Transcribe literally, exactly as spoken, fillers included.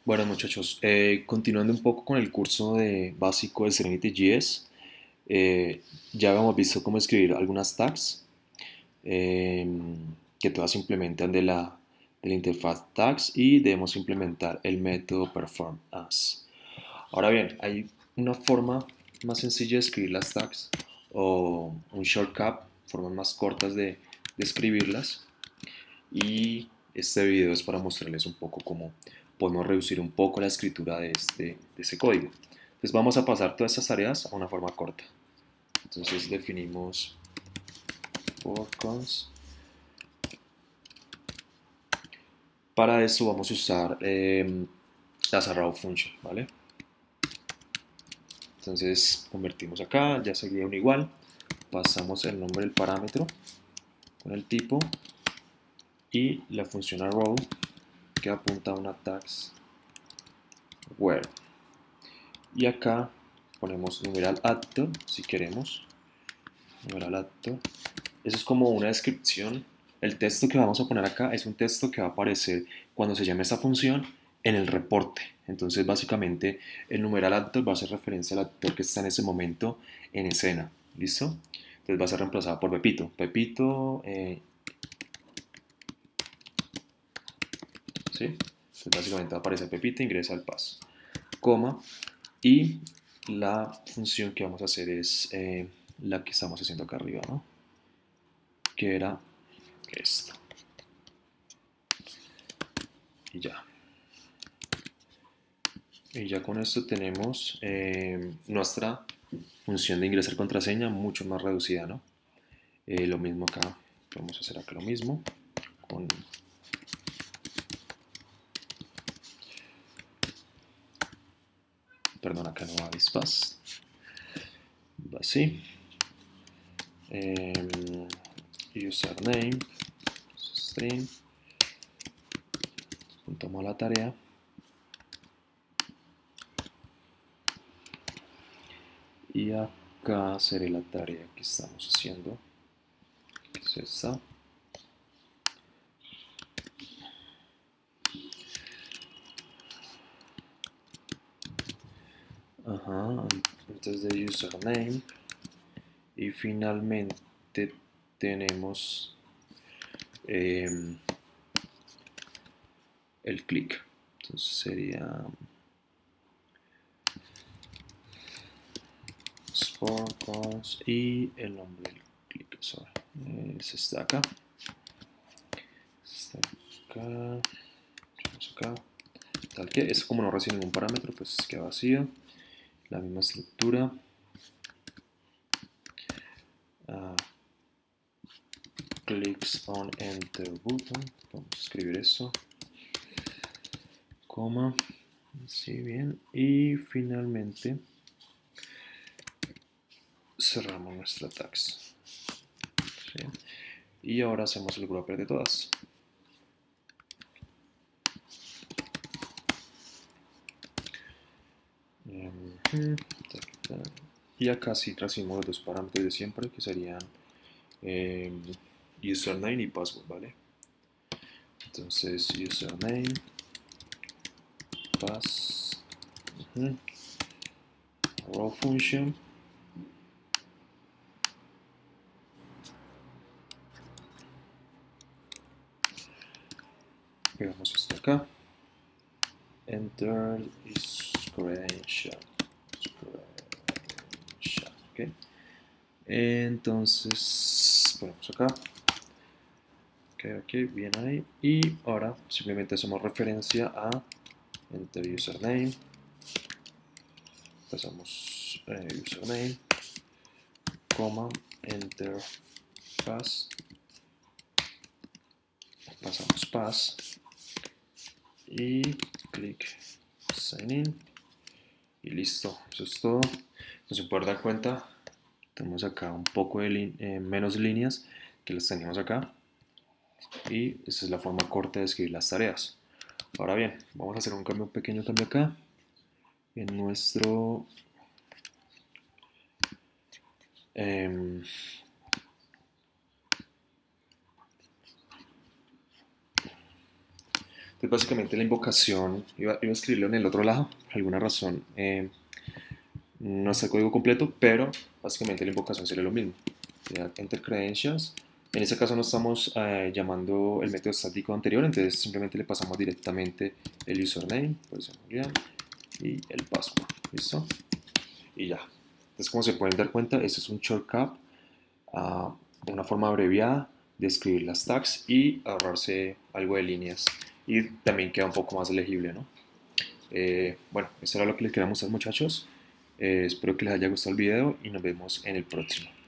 Bueno, muchachos, eh, continuando un poco con el curso de básico de Serenity J S, eh, ya habíamos visto cómo escribir algunas tags eh, que todas se implementan de la, de la interfaz tags y debemos implementar el método perform as. Ahora bien, hay una forma más sencilla de escribir las tags o un shortcut, formas más cortas de, de escribirlas, y este video es para mostrarles un poco cómo podemos reducir un poco la escritura de, este, de ese código. Entonces vamos a pasar todas estas tareas a una forma corta. Entonces definimos for cons. Para eso vamos a usar eh, las arrow function, ¿vale? Entonces convertimos acá, ya sería un igual, pasamos el nombre del parámetro con el tipo y la función arrow que apunta a una tags where. Y acá ponemos numeral actor si queremos, numeral actor. Eso es como una descripción. El texto que vamos a poner acá es un texto que va a aparecer cuando se llame esta función en el reporte. Entonces básicamente el numeral actor va a hacer referencia al actor que está en ese momento en escena. ¿Listo? Entonces va a ser reemplazado por Pepito. Pepito, eh, ¿sí? Entonces básicamente va a aparecer Pepito, ingresa al paso, coma, y la función que vamos a hacer es eh, la que estamos haciendo acá arriba, ¿no? Que era esto. Y ya. Y ya con esto tenemos eh, nuestra función de ingresar contraseña mucho más reducida, ¿no? Eh, lo mismo acá, vamos a hacer acá lo mismo con, perdón, acá no va avispas, va así, eh, username, string, tomo la tarea y acá seré la tarea que estamos haciendo, que es esta. Ajá, antes de username y finalmente tenemos eh, el clic. Entonces sería Sportcons y el nombre del clic. Sorry. Es este acá. Este acá. Vamos acá. Tal que es como no recibe ningún parámetro, pues queda vacío. La misma estructura. Uh, clicks on enter button. Vamos a escribir eso. Coma. Sí, bien. Y finalmente cerramos nuestra tags. ¿Sí? Y ahora hacemos el grouper de todas. Y acá sí recibimos los dos parámetros de siempre, que serían eh, username y password, ¿vale? Entonces username, pass, uh -huh, raw function, pegamos esto acá, enter screenshot, screenshot, ¿ok? Entonces ponemos acá, ok, ok, bien ahí, y ahora simplemente hacemos referencia a enter username, pasamos eh, username, coma, enter pass, pasamos pass y clic sign in y listo, eso es todo. No se puede dar cuenta, tenemos acá un poco de eh, menos líneas que las teníamos acá y esta es la forma corta de escribir las tareas. Ahora bien, vamos a hacer un cambio, un pequeño cambio acá en nuestro eh, Entonces básicamente la invocación, iba, iba a escribirlo en el otro lado, por alguna razón eh, no está el código completo, pero básicamente la invocación sería lo mismo. Sería enter credentials. En ese caso no estamos eh, llamando el método estático anterior, entonces simplemente le pasamos directamente el username, pues Julián, y el password. ¿Listo? Y ya. Entonces, como se pueden dar cuenta, esto es un shortcut, uh, una forma abreviada de escribir las tags y ahorrarse algo de líneas. Y también queda un poco más legible, ¿no? Eh, bueno, eso era lo que les quería mostrar, muchachos. Eh, espero que les haya gustado el video y nos vemos en el próximo.